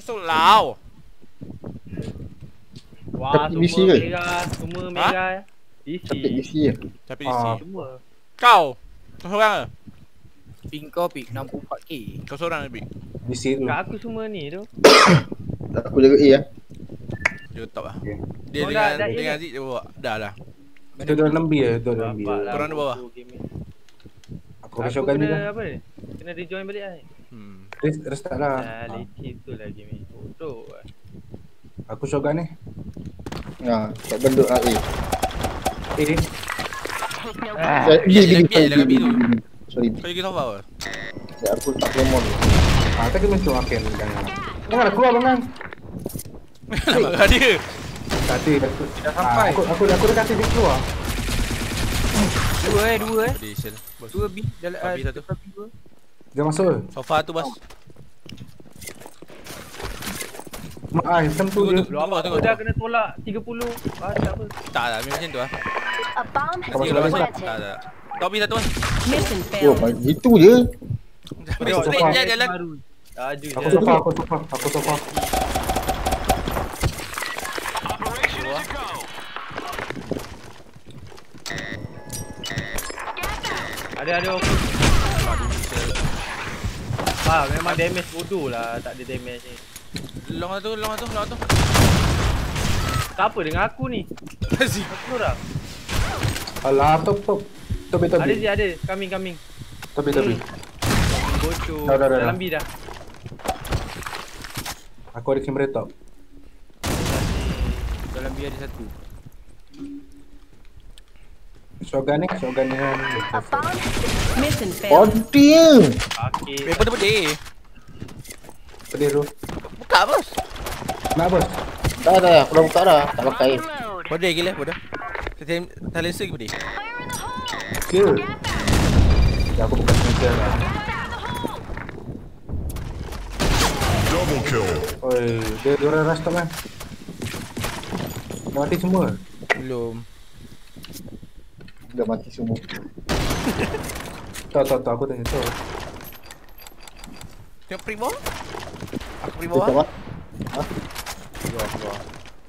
Masuk lau. Wah, semua mega, semua mega. Capit Isi. DC je. Tapi isi. Semua. Kau seorang ke? Ping kau ping 64k. Kau seorang lebih. Di situ. Kat aku semua ni tu. Aku jaga A lah. Dia top lah. Okay. Dia Oh, dengan dah, dengan ingat. Zik dia bawa. Dah. Itu 26B ya, itu 26B. Bapak lah. Korang di bawah. Aku Aku pakai shotgun ni kena dah. apa ni? Kena rejoin balik lah ni. Restart lah. Leceh tu lah game ni. Bodoh lah. Aku shotgun ni. Ha, tak benduk lah A. Eh, B. Biar B tu. Sorry B. Kau pergi sofa apa? Ya, aku tak lemon tu. tadi mentu makan jangan keluar bangan. Marah dia. Tadi aku Dah sampai. Aku dah kasi dia keluar. Dua. Audition. Bos. 2 B dalam Babi satu. Dia masuk. Sofa tu bos. Mak ai tentu dia. Lu abang aku dah kena tolak 30. Ah, tak apa. Tak lah, memang macam tu lah. A bomb has Kau been masuk dalam Tak planted. tak. Top B satu lah. Mission Oh, failed. itu je. Straight sofa. je jalan. Laju Aku je. sofa. Ada okey. Ah, memang damage bodoh lah, tak ada damage ni. Long lah tu. Tak apa dengan aku ni. Kasih. Satu orang. Alah, top. Ada je ada. Coming. Tapi. Bocor. Dah. Dalam B dah. Aku ada kamera top. Dalam B ada satu. Shotgun ni kan. A bomb has been mission Oh, failed. dia. Okey. Paper tu pedih. Pedih tu. Buka bos. Nak bos. Tak, aku dah buka dah. Tak pakai. Load. Pedih gila bodoh. Silencer ke pedih? Dia. Ya aku bukan sniper lah. Double kill. Oi, dia orang rush top kan. Dah mati semua. Belum. Dah mati semua. Tak aku tanya tu. Tengok pergi bawah. Aku pergi Kita bawah. mat. Keluar.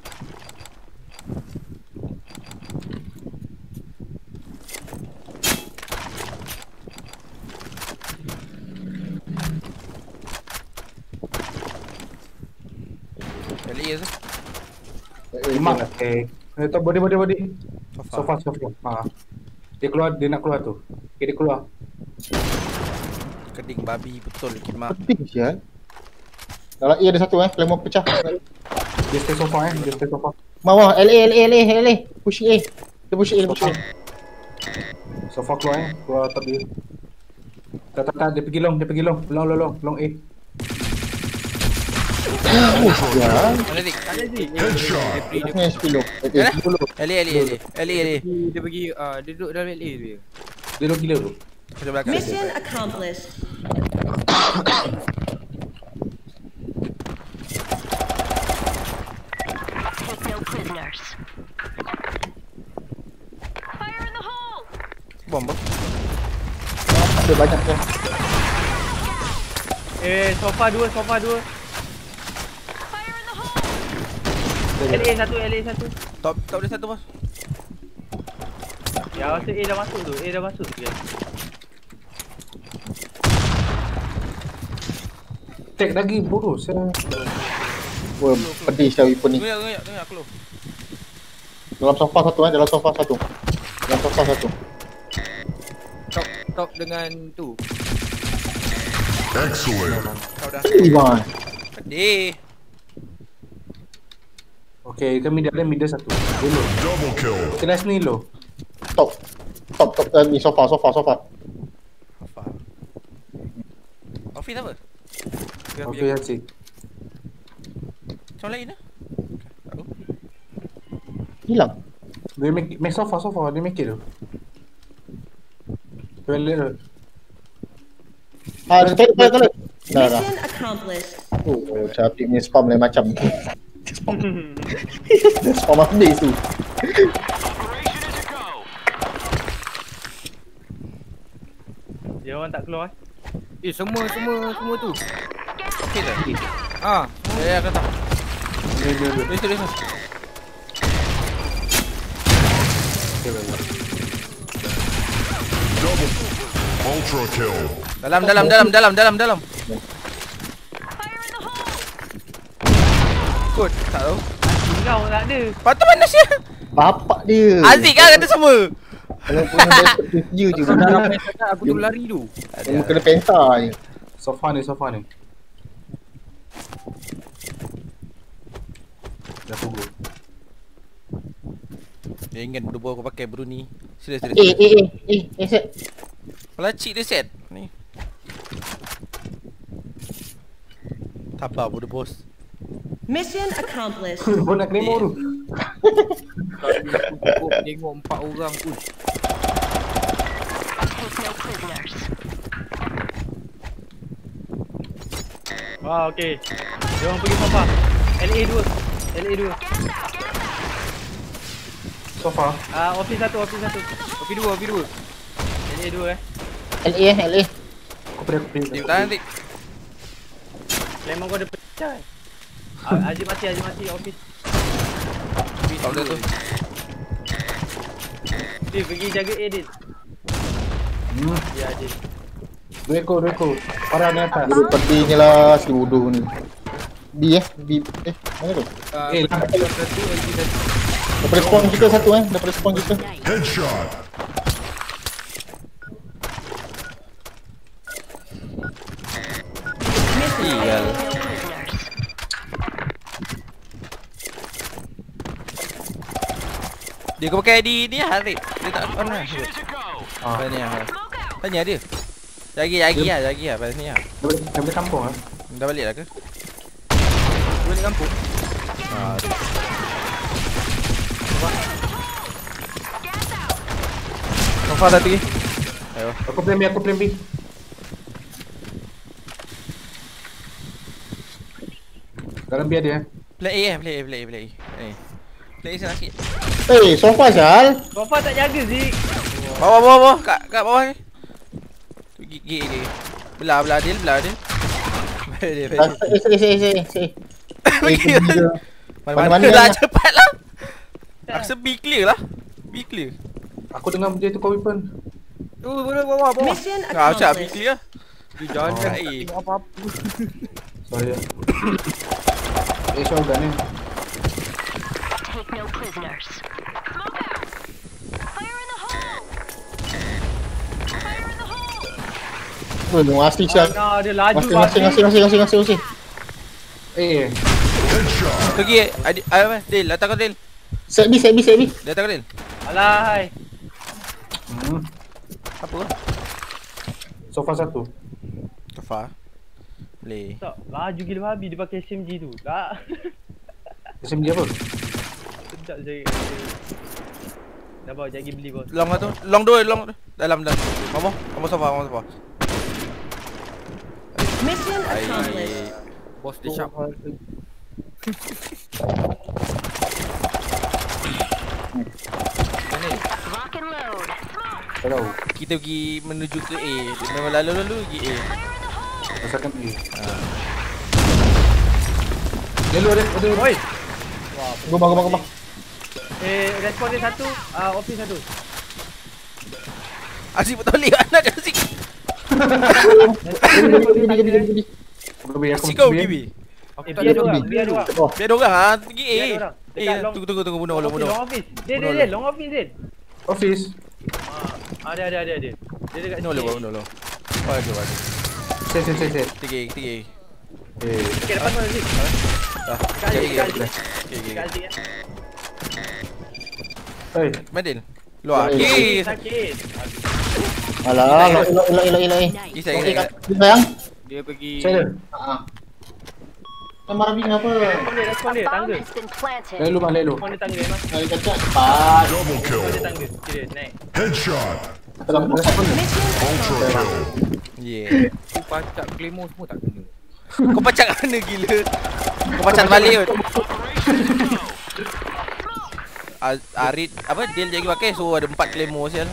Balik je tu. Mak top body. Sofa. Sofa. Ha. Dia nak keluar tu. Okay, dia keluar. Keding babi betul kimak. Penting sial. Dalam A ada satu lemon pecah. Dia stay sofa Mawah, LA. Push A. Dia push A. Sofa keluar top dia. Tak, dia pergi long. Long A. Ya. Mana dik? Headshot. Ini SP low. Mana? 10. Ali. Dia pergi dia duduk dalam LA dia. Dia long gila tu. Macam belakang. Mission accomplished. Take no prisoners. Fire in the hole. Bom bom. Ada banyak kan. Sofa dua. Fire in the hole. LA satu. Top dia satu bos. Ya, rasa A dah masuk tu. Ya. Take lagi bodoh. Saya Wah, pedih sekali weapon ni. Tengok aku lu. Dalam sofa satu. Top dengan tu. Excellent. Kau dah. Pedih bang. Pedih. okay, kami ada middle satu. Dulu. Double kill. Kelas ni lo. Top. Ni sofa. Apa? Office apa? Okay, Hansik. Macam lain lah. Tahu. Hilang. Dia make sofa. Dia make it tu. Toilet. Toilet. Dah. Mission accomplished. Oh, Capit punya spam lain macam. Spam habis tu. Dia orang tak keluar. Semua tu. Okey dah. Ah, Ya, kata. Dia. Tulis. Double. Ultra kill. Dalam. Fire in the hole. Kot, tak tahu. Kau tak ada. Patut mana sih? Bapak dia. Aziz kan kata semua. Kalau punya best dia je. Dah ramai sangat aku tu lari tu. Dia kena penta je. Sofa ni. Dah tunggu. Dia ingat dulu aku pakai Bruni. Serius. Set. Pelacik dia set. Ni. Tabah bodoh bos. Mission accomplished. Kau nak claymore tu. Cukup tengok 4 orang pun. Take no prisoners. Okey. Dia orang pergi sofa. LA 2. Sofa. Office 1. Opi 2. LA 2 LA. Aku pergi. Dia tahan nanti. Lemon kau ada pecah. Haji mati office. Tak boleh tu. Dia pergi jaga A dia. Ya Haji. Dua ekor. Parah ni atas. Dia petinya lah si bodoh ni. B. Mana tu? Satu lagi satu. Daripada spawn kita satu Daripada spawn kita. Headshot. Tinggal. Dia kau pakai ID ni lah Harid. Dia tak on lah. Ni lah. Tanya dia. Jagi lah pada ni lah. Dia boleh kampung lah. Dah balik lah ke? Balik kampung. Sofa tadi. Ayo. Aku plan B. Dalam biar dia. Play A. Play A sana sikit. Sofa Sal. Sofa tak jaga Zik. Bawah. Kat bawah ni. Gigi. Belah dia. Mana-mana lah cepatlah. Rasa B clear lah. Aku dengar dia tukar weapon. Bawah. Mission Macam B accomplished. clear. Jangan Baik. tengok apa-apa. Sorry ya. Shotgun ni. Take no prisoners. Smoke out. Fire in the hole. Asli Sal. Dia laju. Masih. Headshot. Pergi apa? Del, datang kau Del. Set B. Datang kau Del. Alahai. Apa kau? Sofa satu. Sofa. Boleh. Tak, laju gila babi dia pakai SMG tu. Tak. SMG apa? Sedap je. Dah bawa jagi beli bos. Long lah tu. Long dua. Dalam. Kamu sofa. Mission accomplished. Bos dia sharp. Lock and load. Smoke. Tak tahu. Kita pergi menuju ke A. Memang lalu pergi A. Rasakan A. Lelu ada. Oi. Gubang. Respon dia satu, office satu. Asyik bertolak anak Asyik. Asyik kau pergi B. Biar dia orang. Biar dia orang pergi A. Biar dia orang. Dekat long- Tunggu bunuh. Long office. Dia long office Zin. Office. Ada. Dia dekat Bunuh lo. Waduh. Set. Tiga. Dekat depan mana Zin? Dah. Dekat Zin. Okay. Dekat Zin. Hei. Madin. Luar. Sakit. Alah, elok. Kisah. Sayang. Dia pergi. Saya. Marah ni kenapa? Respon dia, A bomb tangga. has been planted. Lelu. Respon dia tangga memang. Kali kacak cepat. Double kill. Dia tangga. Kira naik. Headshot. Respon ni. Ultra kill. Yeah. Aku pacak claymore semua tak kena. Kau pacak mana gila? Kau pacak balik kot. Arid apa dia lagi pakai so ada 4 claymore sial.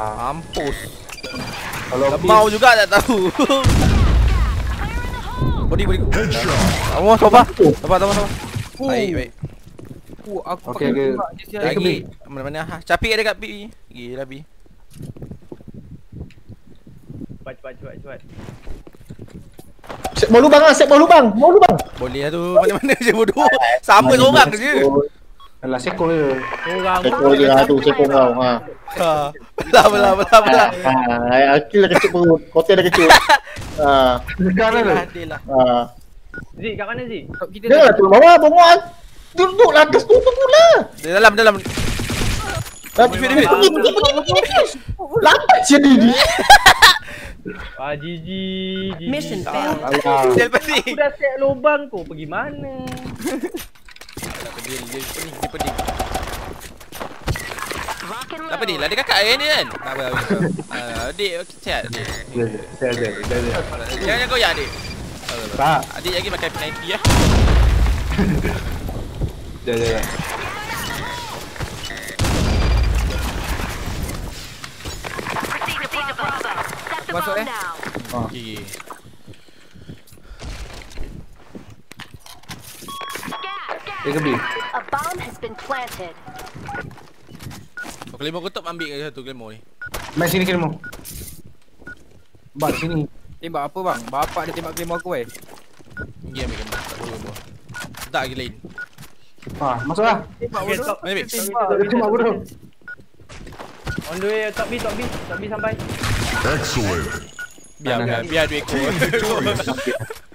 Mampus. Kalau Lemau juga tak tahu. Body. Headshot. Oh, sabar. Baik. Aku Okey, pakai okey. tembak je sial. Lagi. Mana-mana ha. Capik ada kat B. Gila B. Cepat. Set bawah lubang lah, set bawah lubang. Boleh lah tu. Mana-mana je bodoh. Sama seorang je. Alah seko je. Orang Sekor je lah tu, sekor kau. Belah. Akil dah kecut perut, kotel dah kecut. Sekarang tu. Adil lah. Zik, kat mana Zik? Kita Dia lah tu bawah, bongok. Duduk lah atas tu pula. Dia dalam. Pergi. Lambat je dia. GG. Mission failed. Alah. Dia lepas ni. Aku dah set lubang kau pergi mana? Dia pedih. Rock and Tak pedih roll. lah. Dia kakak ni kan. Apa. Adik, sihat adik. Jangan goyak adik. Tak. Adik lagi pakai P90 ya. Jap. Proceed to Bravo. Set the Masuk, bomb eh? now. Okey. Dia ke B? A bomb has been planted. Claymore kau tak ambil ke satu Claymore ni? Main sini Claymore. Bang sini. tembak apa bang? Bapak dia tembak claymore aku eh. Pergi ambil Claymore. Tak perlu Claymore. Tak lagi lain. Masuklah. Tembak Okay, bodoh. top. Mari ambil. Tembak bodoh. On the way, top B sampai. Excellent. Biar duit aku.